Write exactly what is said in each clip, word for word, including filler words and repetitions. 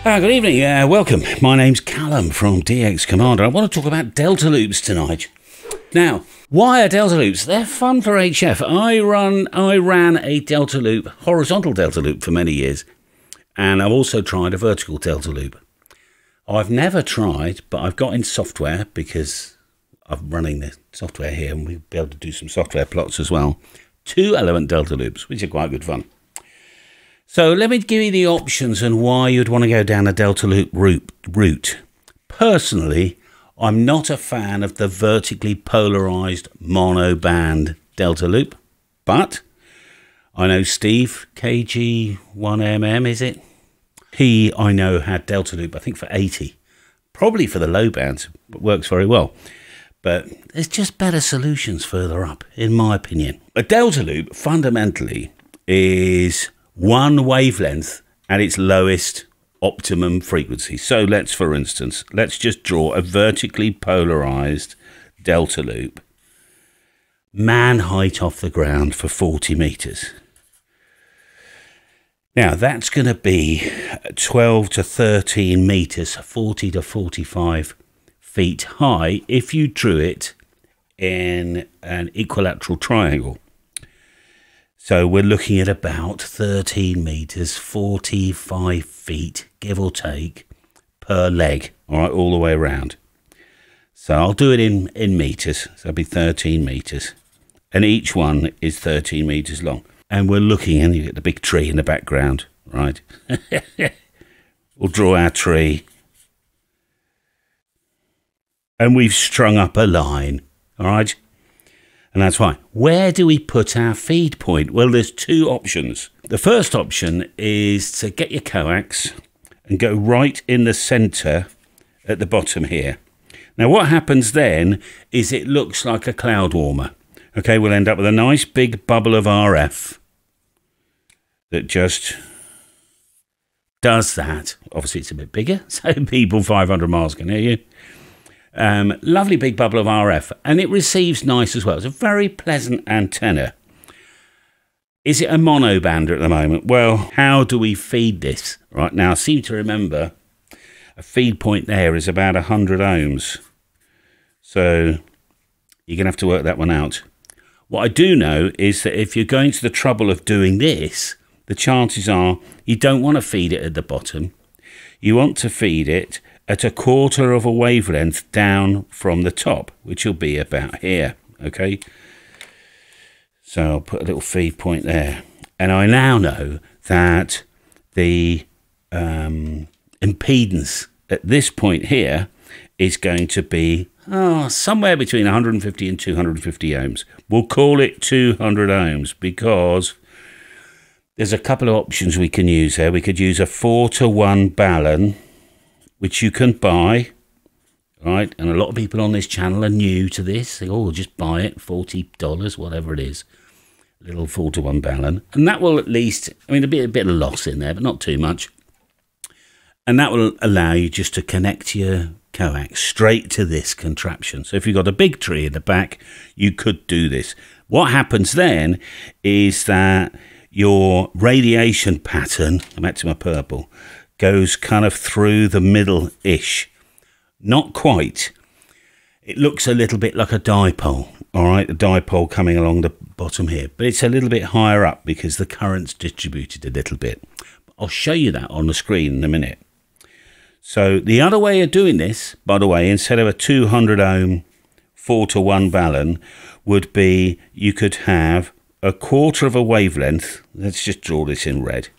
Uh, good evening, uh, welcome. My name's Callum from D X Commander. I want to talk about delta loops tonight. Now, why are delta loops? They're fun for H F. I run, I ran a delta loop, horizontal delta loop for many years, and I've also tried a vertical delta loop. I've never tried, but I've got in software because I'm running the software here, and we'll be able to do some software plots as well. Two element delta loops, which are quite good fun. So let me give you the options and why you'd want to go down a delta loop route. route. Personally, I'm not a fan of the vertically polarized monoband delta loop, but I know Steve, K G one M M, is it? He, I know, had delta loop, I think for eighty, probably for the low bands, but works very well. But there's just better solutions further up, in my opinion. A delta loop fundamentally is one wavelength at its lowest optimum frequency. So let's, for instance, let's just draw a vertically polarized delta loop, man height off the ground for forty meters. Now that's going to be twelve to thirteen meters, forty to forty-five feet high if you drew it in an equilateral triangle. So we're looking at about thirteen meters, forty-five feet, give or take, per leg, all right, all the way around. So I'll do it in, in meters, so that'll be thirteen meters. And each one is thirteen meters long. And we're looking, and you get the big tree in the background, right? We'll draw our tree. And we've strung up a line, all right? And that's why. Where do we put our feed point? Well, there's two options. The first option is to get your coax and go right in the center at the bottom here. Now, what happens then is it looks like a cloud warmer. Okay, we'll end up with a nice big bubble of R F that just does that. Obviously, it's a bit bigger, so people five hundred miles can hear you. Um, lovely big bubble of R F, and it receives nice as well. It's a very pleasant antenna. Is it a monobander at the moment? Well, how do we feed this? Right now, I seem to remember a feed point there is about one hundred ohms. So you're going to have to work that one out. What I do know is that if you're going to the trouble of doing this, the chances are you don't want to feed it at the bottom. You want to feed it at a quarter of a wavelength down from the top, which will be about here, okay? So I'll put a little feed point there. And I now know that the um, impedance at this point here is going to be oh, somewhere between one hundred fifty and two hundred fifty ohms. We'll call it two hundred ohms because there's a couple of options we can use here. We could use a four to one balun, which you can buy, right? And a lot of people on this channel are new to this. They all oh, just buy it, forty dollars, whatever it is. Little four to one balun. And that will at least, I mean, there'll be a bit of loss in there, but not too much. And that will allow you just to connect your coax straight to this contraption. So if you've got a big tree in the back, you could do this. What happens then is that your radiation pattern, I'm back to my purple, goes kind of through the middle-ish. Not quite. It looks a little bit like a dipole, all right? A dipole coming along the bottom here. But it's a little bit higher up because the current's distributed a little bit. I'll show you that on the screen in a minute. So the other way of doing this, by the way, instead of a two hundred ohm four to one balun, would be you could have a quarter of a wavelength. Let's just draw this in red.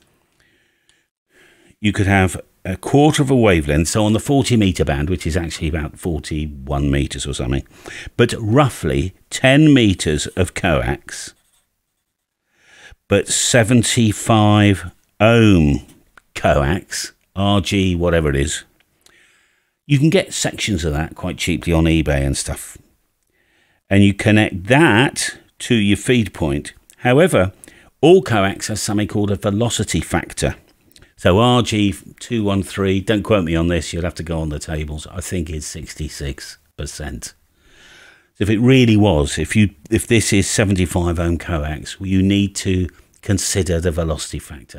You could have a quarter of a wavelength, so on the forty meter band, which is actually about forty-one meters or something, but roughly ten meters of coax, but seventy-five ohm coax, R G, whatever it is. You can get sections of that quite cheaply on eBay and stuff. And you connect that to your feed point. However, all coax has something called a velocity factor. So R G two one three, don't quote me on this, you'll have to go on the tables, I think it's sixty-six percent. So if it really was, if you if this is seventy-five ohm coax, well, you need to consider the velocity factor.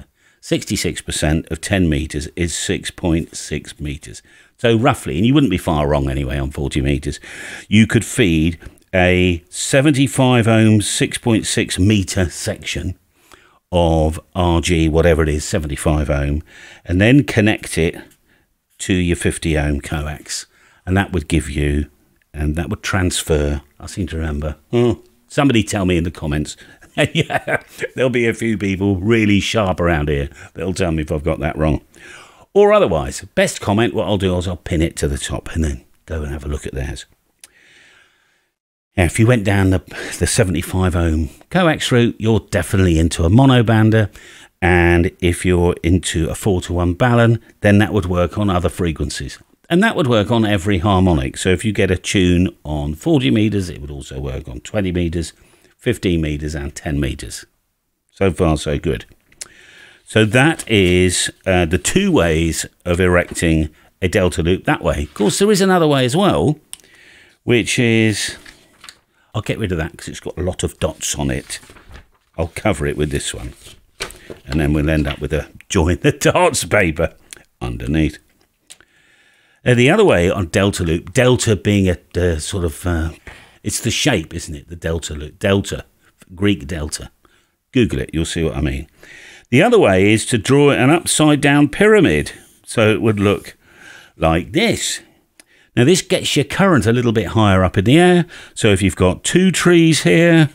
sixty-six percent of ten metres is six point six metres. So roughly, and you wouldn't be far wrong anyway on forty metres, you could feed a seventy-five ohm, six point six metre section of R G, whatever it is, seventy-five ohm, and then connect it to your fifty ohm coax. And that would give you, and that would transfer, I seem to remember. Oh, somebody tell me in the comments. Yeah, there'll be a few people really sharp around here that'll tell me if I've got that wrong. Or otherwise, best comment, what I'll do is I'll pin it to the top and then go and have a look at theirs. Now, if you went down the, the seventy-five ohm coax route, you're definitely into a monobander. And if you're into a four to one balun, then that would work on other frequencies. And that would work on every harmonic. So if you get a tune on forty metres, it would also work on twenty metres, fifteen metres and ten metres. So far, so good. So that is uh, the two ways of erecting a delta loop that way. Of course, there is another way as well, which is... I'll get rid of that because it's got a lot of dots on it. I'll cover it with this one. And then we'll end up with a join the dots paper underneath. Uh, the other way on delta loop, delta being a uh, sort of... Uh, it's the shape, isn't it? The delta loop. Delta. Greek delta. Google it. You'll see what I mean. The other way is to draw an upside down pyramid. So it would look like this. Now, this gets your current a little bit higher up in the air. So if you've got two trees here,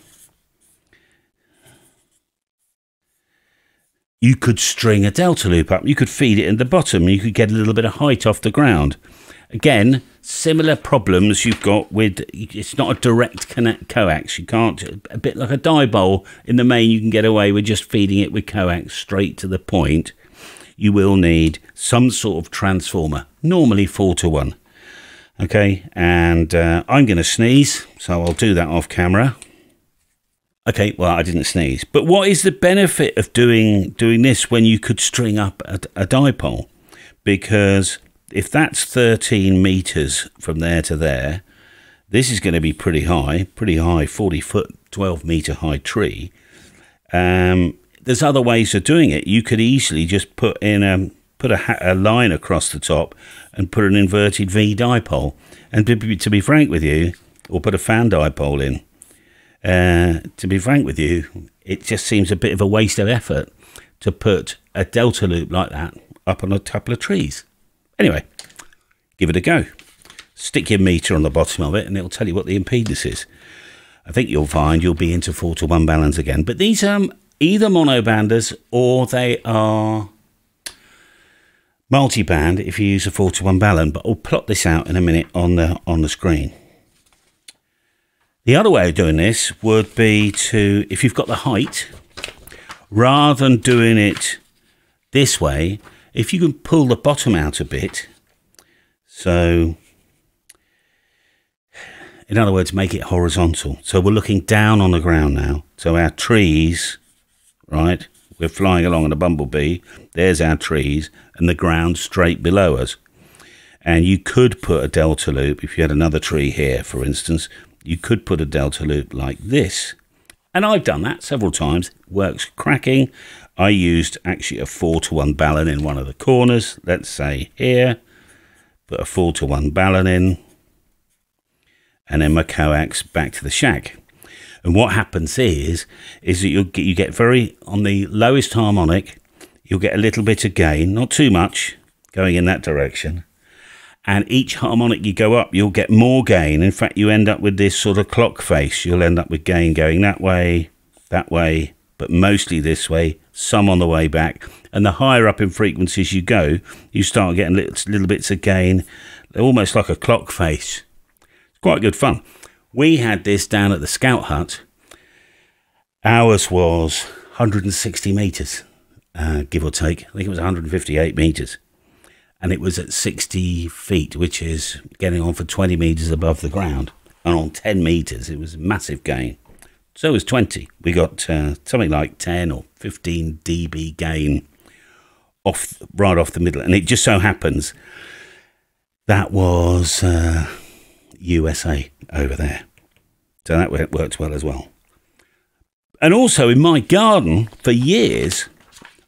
you could string a delta loop up. You could feed it in the bottom. You could get a little bit of height off the ground. Again, similar problems you've got with, it's not a direct connect coax. You can't, a bit like a dipole. In the main, you can get away with just feeding it with coax straight to the point. You will need some sort of transformer, normally four to one. Okay, and uh, I'm going to sneeze, so I'll do that off camera. Okay, well, I didn't sneeze. But what is the benefit of doing doing this when you could string up a, a dipole? Because if that's thirteen metres from there to there, this is going to be pretty high, pretty high, forty foot, twelve metre high tree. Um, there's other ways of doing it. You could easily just put in a... put a, a line across the top and put an inverted V dipole. And to be, to be frank with you, or put a fan dipole in, uh, to be frank with you, it just seems a bit of a waste of effort to put a delta loop like that up on a couple of trees. Anyway, give it a go. Stick your meter on the bottom of it and it'll tell you what the impedance is. I think you'll find you'll be into four to one balance again. But these are um, either monobanders or they are... multi-band if you use a four to one balun, but I'll plot this out in a minute on the on the screen. The other way of doing this would be to, if you've got the height, rather than doing it this way, if you can pull the bottom out a bit, so in other words, make it horizontal. So we're looking down on the ground now. So our trees, right? We're flying along on a bumblebee. There's our trees and the ground straight below us. And you could put a delta loop, if you had another tree here, for instance, you could put a delta loop like this. And I've done that several times. Works cracking. I used actually a four to one balun in one of the corners. Let's say here, put a four to one balun in. And then my coax back to the shack. And what happens is, is that you'll get, you get very, on the lowest harmonic, you'll get a little bit of gain, not too much, going in that direction. And each harmonic you go up, you'll get more gain. In fact, you end up with this sort of clock face. You'll end up with gain going that way, that way, but mostly this way, some on the way back. And the higher up in frequencies you go, you start getting little, little bits of gain, almost like a clock face. It's quite good fun. We had this down at the Scout Hut. Ours was one hundred sixty metres, uh, give or take. I think it was one hundred fifty-eight metres. And it was at sixty feet, which is getting on for twenty metres above the ground. And on ten metres, it was a massive gain. So it was twenty. We got uh, something like ten or fifteen D B gain off, right off the middle. And it just so happens that was uh, U S A over there. So that worked well as well. And also in my garden, for years,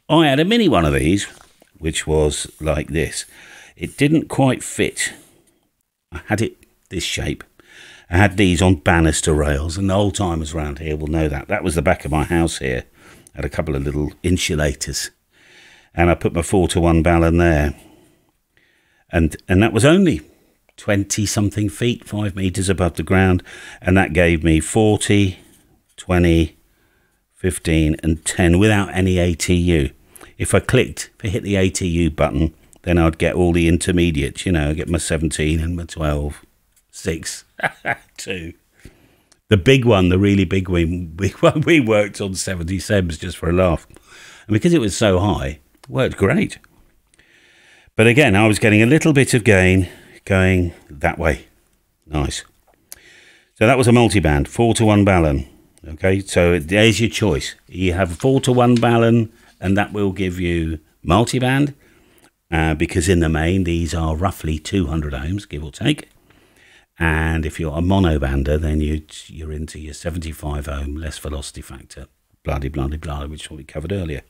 I had a mini one of these, which was like this. It didn't quite fit. I had it this shape. I had these on banister rails, and the old timers around here will know that. That was the back of my house here. I had a couple of little insulators, and I put my four to one ballon there. And, and that was only twenty something feet, five meters above the ground. And that gave me forty, twenty, fifteen and ten without any A T U. If I clicked, if I hit the A T U button, then I'd get all the intermediates, you know, I'd get my seventeen and my twelve, six, two. The big one, the really big one, we, we worked on seventy-sevens just for a laugh. And because it was so high, it worked great. But again, I was getting a little bit of gain going that way. Nice. So that was a multiband, four to one ballon. Okay, so there's your choice. You have a four to one ballon, and that will give you multiband, uh, because in the main, these are roughly two hundred ohms, give or take. And if you're a monobander, then you, you're into your seventy-five ohm, less velocity factor, blah, blah, blah, blah, which we covered earlier.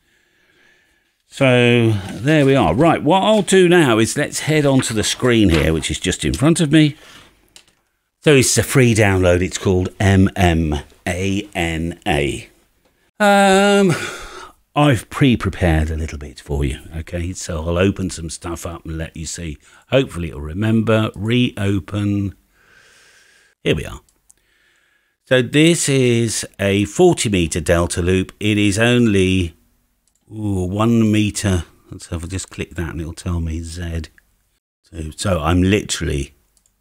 So there we are. Right, what I'll do now is let's head onto the screen here, which is just in front of me. So it's a free download. It's called M M A N A. Um, I've pre-prepared a little bit for you, okay? So I'll open some stuff up and let you see. Hopefully it'll remember. Reopen. Here we are. So this is a forty meter delta loop. It is only ooh, one meter. Let's have a just click that and it'll tell me Z. So, so I'm literally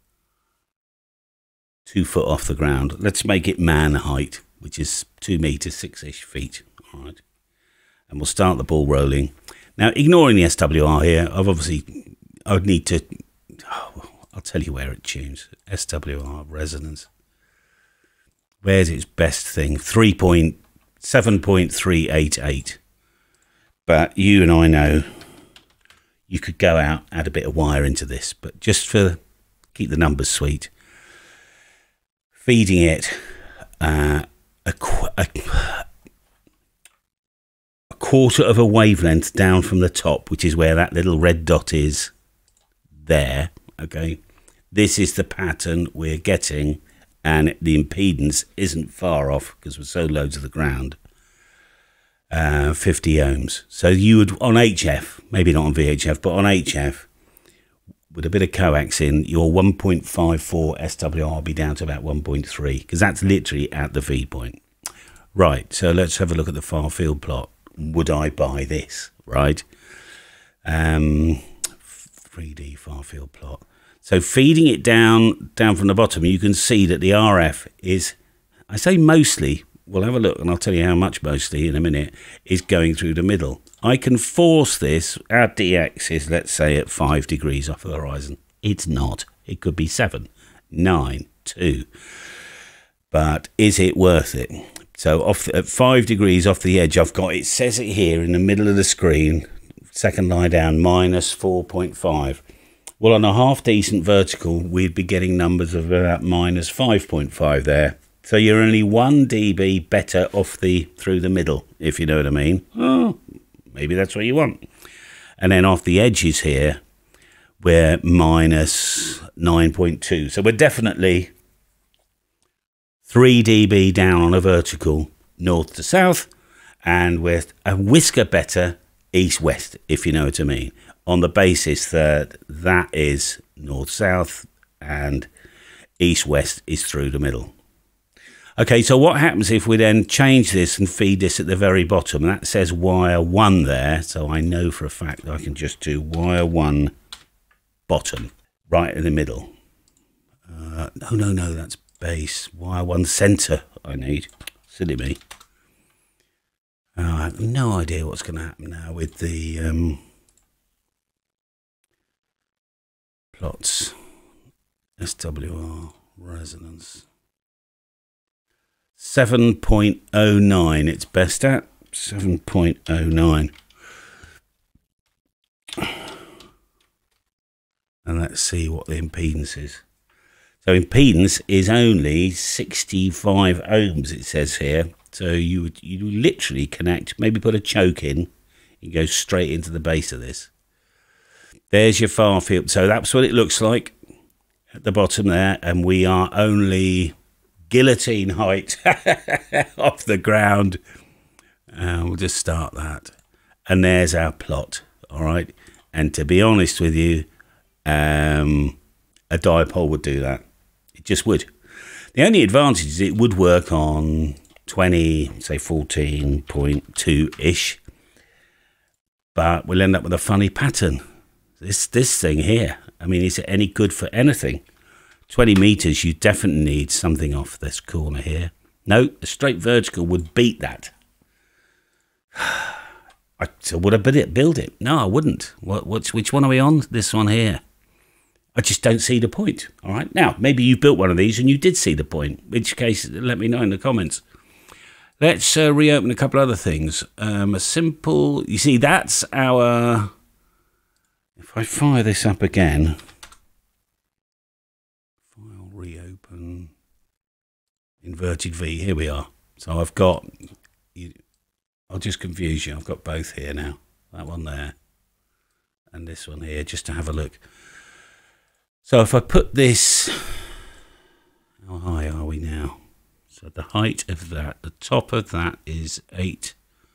two foot off the ground. Let's make it man height, which is two meters, six-ish feet. All right. And we'll start the ball rolling. Now, ignoring the S W R here, I've obviously, I would need to, oh, I'll tell you where it tunes. S W R, resonance. Where's its best thing? three point seven point three eight eight. But you and I know you could go out, add a bit of wire into this, but just for, keep the numbers sweet, feeding it uh, a, qu a, a quarter of a wavelength down from the top, which is where that little red dot is there, okay? This is the pattern we're getting, and the impedance isn't far off because we're so low to the ground. Uh, fifty ohms. So you would, on H F, maybe not on V H F, but on H F, with a bit of coax in, your one point five four S W R will be down to about one point three, because that's literally at the feed point. Right, so let's have a look at the far field plot. Would I buy this, right? Um, three D far field plot. So feeding it down, down from the bottom, you can see that the R F is, I say mostly, we'll have a look and I'll tell you how much mostly in a minute, is going through the middle. I can force this, our D X is, let's say, at five degrees off the horizon. It's not. It could be seven, nine, two. But is it worth it? So off the, at five degrees off the edge, I've got, it says it here in the middle of the screen, second line down, minus four point five. Well, on a half decent vertical, we'd be getting numbers of about minus five point five there. So you're only one dB better off the through the middle, if you know what I mean. Oh, maybe that's what you want. And then off the edges here, we're minus nine point two. So we're definitely three dB down on a vertical, north to south, and we're a whisker better east-west, if you know what I mean, on the basis that that is north-south and east-west is through the middle. Okay, so what happens if we then change this and feed this at the very bottom? That says wire one there, so I know for a fact that I can just do wire one bottom, right in the middle. Uh, no, no, no, that's base. Wire one center I need. Silly me. Uh, I have no idea what's going to happen now with the um, plots. S W R, resonance. seven point oh nine it's best at. seven point oh nine. And let's see what the impedance is. So impedance is only sixty-five ohms, it says here. So you would you literally connect, maybe put a choke in, You go straight into the base of this. There's your far field. So that's what it looks like at the bottom there. And we are only guillotine height off the ground. Uh, we'll just start that. And there's our plot. All right. And to be honest with you, um, a dipole would do that. It just would. The only advantage is it would work on twenty, say fourteen point two-ish. But we'll end up with a funny pattern. This this thing here, I mean, is it any good for anything? twenty meters, you definitely need something off this corner here. No, a straight vertical would beat that. I, so would I build it? No, I wouldn't. What, what's, which one are we on? This one here. I just don't see the point. All right. Now, maybe you built one of these and you did see the point, in which case, let me know in the comments. Let's uh, reopen a couple other things. Um, a simple, you see, that's our, if I fire this up again, file, reopen, inverted V, here we are. So I've got, you, I'll just confuse you. I've got both here now. That one there and this one here, just to have a look. So if I put this, how high are we now? So the height of that, the top of that is eight.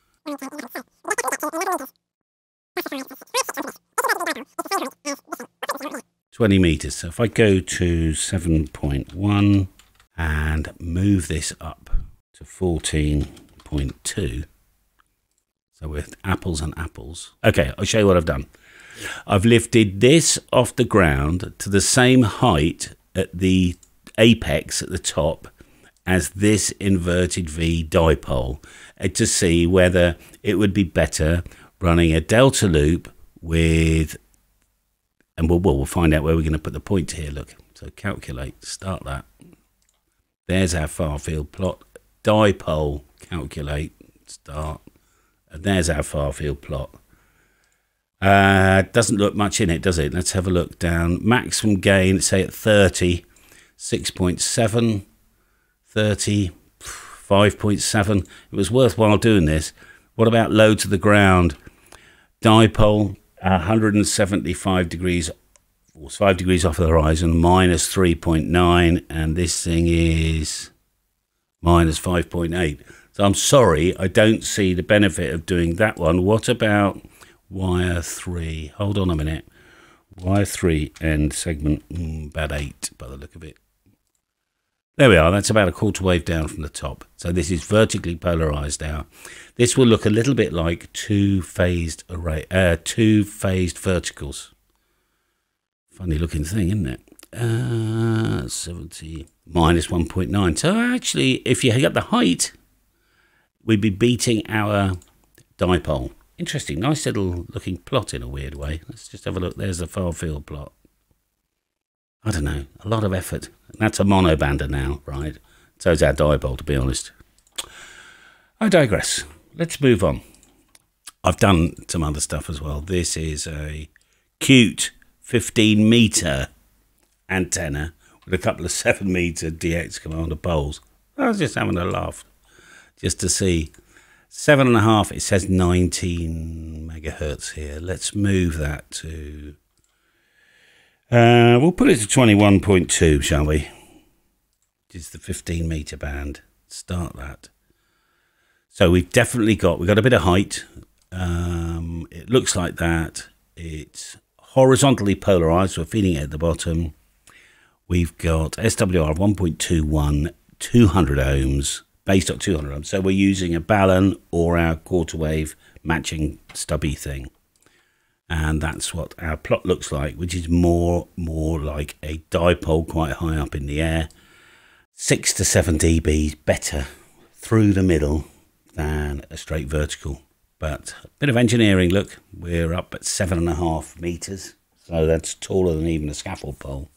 twenty meters. So if I go to seven point one and move this up to fourteen point two. So with apples and apples. Okay, I'll show you what I've done. I've lifted this off the ground to the same height at the apex at the top as this inverted V dipole to see whether it would be better running a delta loop with, and we'll, we'll find out where we're going to put the point here. Look, so calculate, start that. There's our far field plot. Dipole, calculate, start. And there's our far field plot. Uh, doesn't look much in it, does it? Let's have a look down. Maximum gain, say at thirty, six point seven, thirty, five point seven. It was worthwhile doing this. What about low to the ground? Dipole, one hundred seventy-five degrees, or five degrees off the horizon, minus three point nine, and this thing is minus five point eight. So I'm sorry, I don't see the benefit of doing that one. What about wire three? Hold on a minute. Wire three and segment mm, about eight by the look of it. There we are. That's about a quarter wave down from the top. So this is vertically polarized now. This will look a little bit like two phased array, uh, two phased verticals. Funny looking thing, isn't it? Uh, seventy minus one point nine. So actually, if you get the height, we'd be beating our dipole. Interesting, nice little looking plot in a weird way. Let's just have a look. There's the far field plot. I don't know, a lot of effort. That's a monobander now, right? So is our dipole, to be honest. I digress. Let's move on. I've done some other stuff as well. This is a cute fifteen meter antenna with a couple of seven meter D X commander poles. I was just having a laugh just to see. Seven and a half, it says nineteen megahertz here. Let's move that to, uh, we'll put it to twenty-one point two, shall we? Which is the fifteen meter band. Start that. So we've definitely got, we've got a bit of height. Um, it looks like that. It's horizontally polarized. We're feeding it at the bottom. We've got S W R one point two one, two hundred ohms. Based on two hundred ohms. So we're using a balun or our quarter wave matching stubby thing. And that's what our plot looks like, which is more, more like a dipole quite high up in the air. Six to seven dBs better through the middle than a straight vertical. But a bit of engineering, look, we're up at seven and a half meters. So that's taller than even a scaffold pole.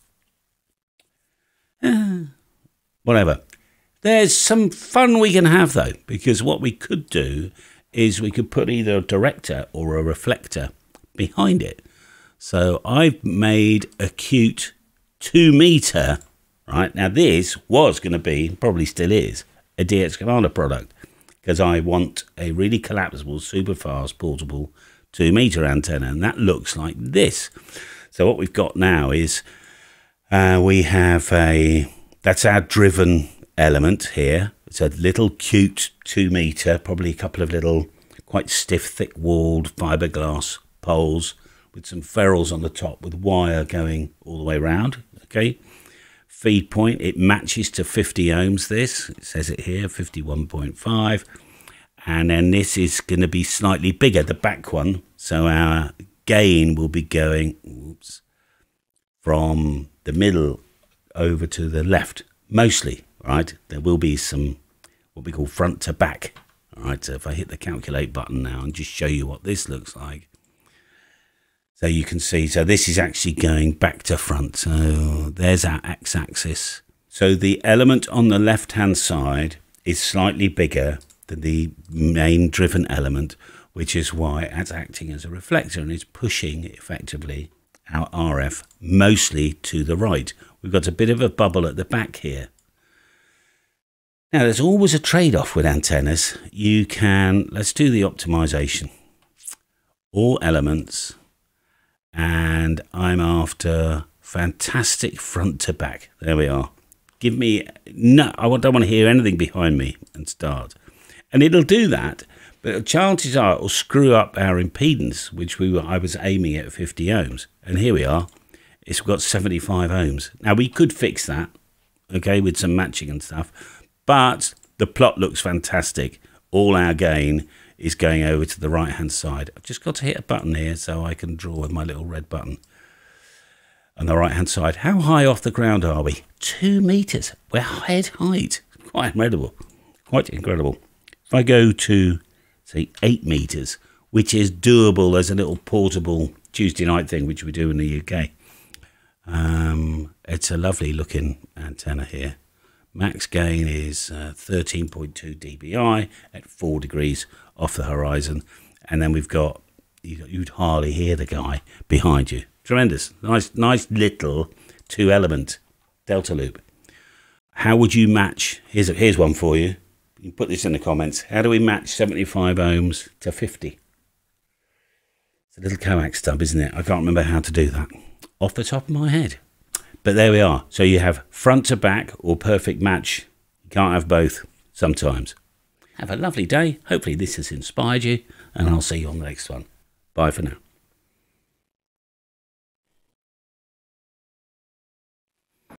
Uh, whatever. There's some fun we can have, though, because what we could do is we could put either a director or a reflector behind it. So I've made a cute two meter, right? Now, this was going to be, probably still is, a D X Commander product. because I want a really collapsible, super fast, portable two meter antenna, and that looks like this. So what we've got now is uh, we have a, that's our driven element here. It's a little cute two meter, probably a couple of little quite stiff, thick walled fiberglass poles with some ferrules on the top with wire going all the way around. Okay. Feed point, it matches to fifty ohms this. It says it here, fifty-one point five. And then this is going to be slightly bigger, the back one. So our gain will be going oops, from the middle over to the left, mostly, right? There will be some what we call front to back. All right, so if I hit the calculate button now and just show you what this looks like. So you can see, so this is actually going back to front. So there's our x-axis. So the element on the left-hand side is slightly bigger than the main driven element, which is why it's acting as a reflector and is pushing effectively our R F mostly to the right. We've got a bit of a bubble at the back here. Now, there's always a trade-off with antennas. You can, let's do the optimization. All elements, and I'm after fantastic front to back. There we are. Give me, no, I don't want to hear anything behind me and start. And it'll do that, but chances are it will screw up our impedance, which we were, I was aiming at fifty ohms. And here we are. It's got seventy-five ohms. Now, we could fix that, okay, with some matching and stuff. But the plot looks fantastic. All our gain is going over to the right-hand side. I've just got to hit a button here so I can draw with my little red button. On the right-hand side, how high off the ground are we? Two meters. We're head height. Quite incredible. Quite incredible. If I go to, say, eight meters, which is doable as a little portable Tuesday night thing, which we do in the U K. Um, it's a lovely looking antenna here. Max gain is uh, thirteen point two D B I at four degrees off the horizon. And then we've got, you'd hardly hear the guy behind you. Tremendous. Nice, nice little two element delta loop. How would you match? Here's, a, here's one for you. You can put this in the comments. How do we match seventy-five ohms to fifty? It's a little coax stub, isn't it? I can't remember how to do that off the top of my head. But there we are. So you have front to back or perfect match. You can't have both sometimes. Have a lovely day. Hopefully this has inspired you, and I'll see you on the next one. Bye for now.